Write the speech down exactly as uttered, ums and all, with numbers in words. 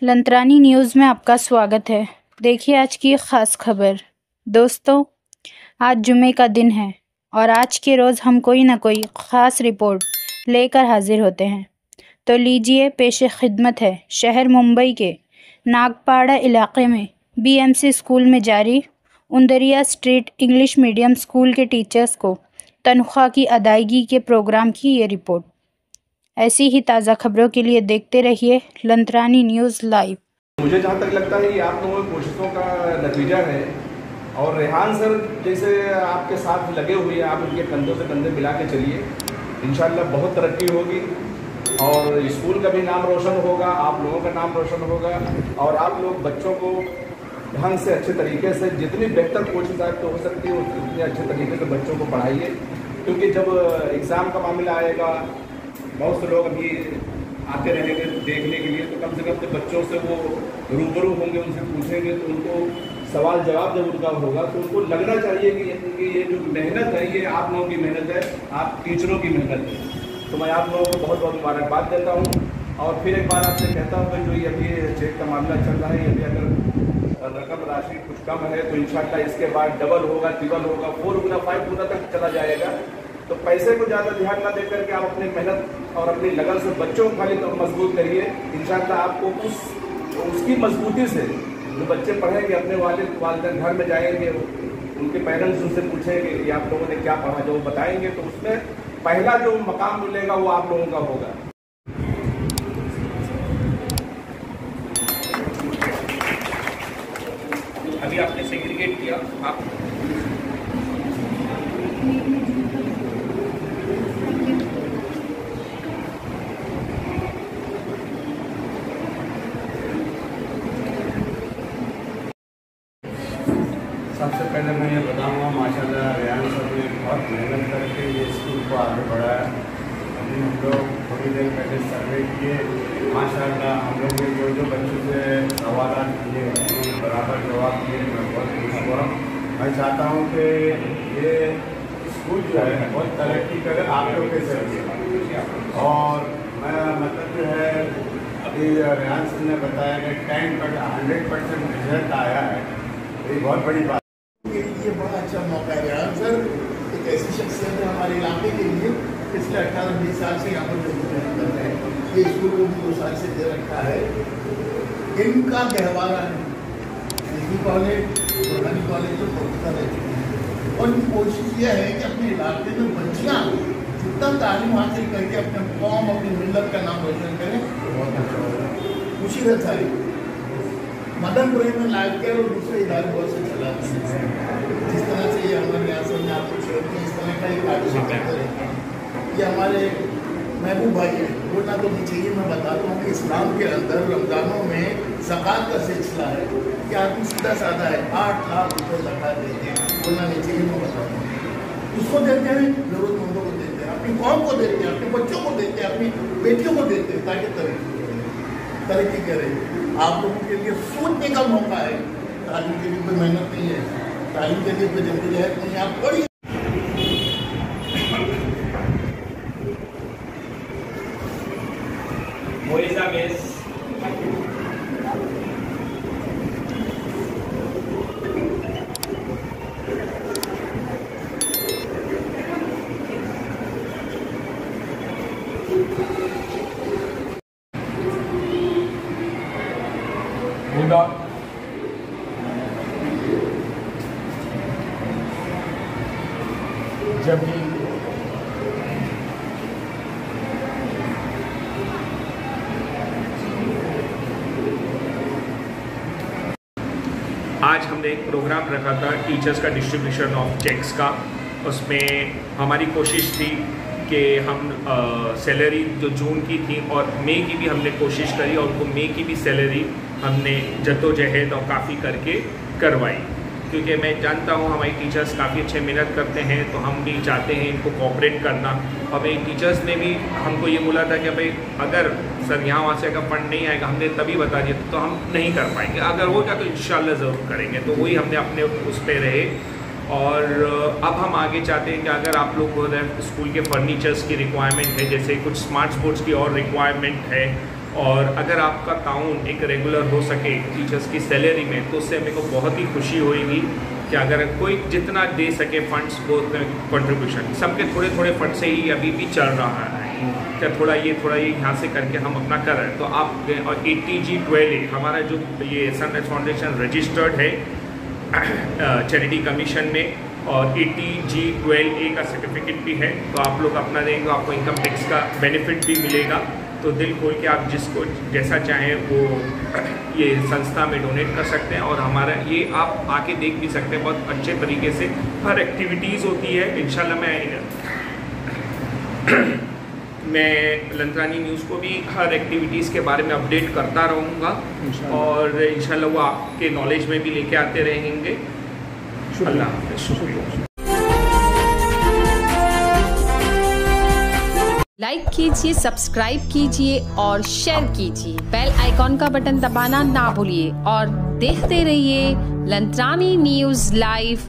लंतरानी news में आपका स्वागत है। देखिए आज की ख़ास खबर। दोस्तों, आज जुमे का दिन है और आज के रोज़ हम कोई ना कोई ख़ास रिपोर्ट लेकर हाजिर होते हैं। तो लीजिए, पेशे खिदमत है शहर मुंबई के नागपाड़ा इलाके में बीएमसी स्कूल में जारी Undria street English medium school के टीचर्स को तनख्वाह की अदायगी के प्रोग्राम की ये रिपोर्ट। ऐसी ही ताज़ा खबरों के लिए देखते रहिए लंतरानी न्यूज़ लाइव। मुझे जहाँ तक लगता है ये आप लोगों की कोशिशों का नतीजा है और रेहान सर जैसे आपके साथ लगे हुए हैं, आप उनके कंधों से कंधे मिला के चलिए, इंशाल्लाह बहुत तरक्की होगी और स्कूल का भी नाम रोशन होगा, आप लोगों का नाम रोशन होगा और आप लोग बच्चों को ढंग से अच्छे तरीके से जितनी बेहतर कोचिंग आप तो हो सकती है उतने अच्छे तरीके से बच्चों को पढ़ाइए, क्योंकि जब एग्ज़ाम का मामला आएगा बहुत से लोग अभी आते रहेंगे देखने के लिए, तो कम से कम से बच्चों से वो रूबरू होंगे, उनसे पूछेंगे तो उनको सवाल जवाब जब उनका होगा तो उनको लगना चाहिए कि ये जो मेहनत है ये आप लोगों की मेहनत है, आप टीचरों की मेहनत है। तो मैं आप लोगों को बहुत बहुत मुबारकबाद देता हूँ और फिर एक बार आपसे कहता हूँ कि जो ये अभी चेक का मामला चल रहा है, ये अभी अगर रकम राशि कुछ कम है तो इंशाल्लाह इसके बाद डबल होगा, ट्रिपल होगा, फोर गुना फाइव गुना तक चला जाएगा। तो पैसे को ज़्यादा ध्यान ना देकर के आप अपनी मेहनत और अपनी लगन से बच्चों को खाली तो मजबूत करिए, इंशाल्लाह आपको उस उसकी मजबूती से जो बच्चे पढ़ेंगे अपने वालिद वालिदैन घर में जाएंगे, उनके पेरेंट्स उनसे पूछेंगे कि आप लोगों ने क्या पढ़ा, जो वो बताएंगे तो उसमें पहला जो मकाम मिलेगा वो आप लोगों का होगा। अभी आपने सेग्रीगेट किया, आप सबसे पहले मैं ये बताऊँगा माशाल्लाह रेहान सर ने बहुत मेहनत करके ये स्कूल को आगे बढ़ाया। अभी हम लोग थोड़ी देर पहले सर्वे किए, माशाल्लाह हम लोग ने जो जो बच्चों से सवाल किए उन्होंने बराबर जवाब दिए। मैं बहुत खुश हुआ। मैं चाहता हूँ कि ये स्कूल जो है बहुत तरक्की करे आप लोग के जरिए। और मैं मतलब जो है अभी रेहान सर ने बताया कि टेन पर हंड्रेड परसेंट रिजल्ट आया है, ये बहुत बड़ी बात। ये बड़ा अच्छा मौका है। रेहान सर एक ऐसी शख्सियत है हमारे इलाके के लिए, पिछले अठारह बीस साल से यहाँ पर मेहनत कर रहे हैं। ये स्कूल को भी दो साल से दे रखा है। इनका गहवारा है डिग्री कॉलेज बुरहानी कॉलेज तो पहुँचता रह चुके हैं और इनकी कोशिश यह है कि अपने इलाके में बच्चियाँ जितना तालीम हासिल करके अपने कौम अपनी मिल्लत का नाम रोशन करें तो बहुत अच्छा होगा। मुशीरत सारी मदनपुरी में लाइव केयर और दूसरे इदारे बहुत से चलाते हैं। जिस तरह से ये हमारे रियासत में आपको छोड़ के इस तरह का एक पार्टिसिपेट करें, ये हमारे महबूब भाई है। बोलना तो नहीं चाहिए, मैं बताता हूँ कि इस्लाम के अंदर रमज़ानों में ज़कात का सिलसिला है कि आदमी सीधा साधा है, आठ लाख रुपये ज़कात देते हैं। बोलना नहीं चाहिए, मैं बताता हूँ। उसको देते हैं, ज़रूरतमंदों को देते हैं, अपनी कौम को देते हैं, अपने बच्चों को देते हैं, अपनी बेटियों को देते हैं ताकि तरक्की तरक्की करें। आप लोगों के लिए सोचने का मौका है। तालीम के लिए कोई मेहनत नहीं है, तालीम के लिए कोई जद्दोजहद नहीं है। आप पढ़िए। मोइज़ा बेस हुदा जबी आज हमने एक प्रोग्राम रखा था टीचर्स का डिस्ट्रीब्यूशन ऑफ चेक्स का। उसमें हमारी कोशिश थी कि हम सैलरी जो जून की थी और मई की भी हमने कोशिश करी और उनको मई की भी सैलरी हमने जद्दोजहद और काफ़ी करके करवाई, क्योंकि मैं जानता हूँ हमारी टीचर्स काफ़ी अच्छे मेहनत करते हैं, तो हम भी चाहते हैं इनको कोऑपरेट करना। और मेरी टीचर्स ने भी हमको ये बोला था कि भाई अगर सर यहाँ वहाँ से अगर फंड नहीं आएगा, हमने तभी बता दिया तो हम नहीं कर पाएंगे, अगर होगा तो इंशाल्लाह ज़रूर करेंगे। तो वही हमने अपने उस पर रहे और अब हम आगे चाहते हैं कि अगर आप लोग स्कूल के फर्नीचर्स की रिक्वायरमेंट है, जैसे कुछ स्मार्ट बोर्ड्स की और रिक्वायरमेंट है और अगर आपका ताउन एक रेगुलर हो सके टीचर्स की सैलरी में तो उससे मेरे को बहुत ही खुशी होएगी कि अगर कोई जितना दे सके फंड्स वो कंट्रीब्यूशन, सबके थोड़े थोड़े फंड से ही अभी भी चल रहा है, क्या थोड़ा ये थोड़ा ये यहाँ से करके हम अपना कर रहे हैं। तो आप और एटी जी ट्वेल्व हमारा जो ये सनराइज फाउंडेशन रजिस्टर्ड है चैरिटी कमीशन में, और एटी जी ट्वेल्व ए का सर्टिफिकेट भी है, तो आप लोग अपना देंगे तो आपको इनकम टैक्स का बेनिफिट भी मिलेगा। तो दिल खोल के आप जिसको जैसा चाहें वो ये संस्था में डोनेट कर सकते हैं, और हमारा ये आप आके देख भी सकते हैं, बहुत अच्छे तरीके से हर एक्टिविटीज़ होती है। इंशाल्लाह मैं मैं लंथरानी न्यूज़ को भी हर एक्टिविटीज़ के बारे में अपडेट करता रहूँगा, और इंशाल्लाह वो आपके नॉलेज में भी लेके आते रहेंगे। अल्लाह हाफ़िज़। लाइक कीजिए, सब्सक्राइब कीजिए और शेयर कीजिए। बेल आइकॉन का बटन दबाना ना भूलिए और देखते रहिए लंथरानी न्यूज़ लाइव।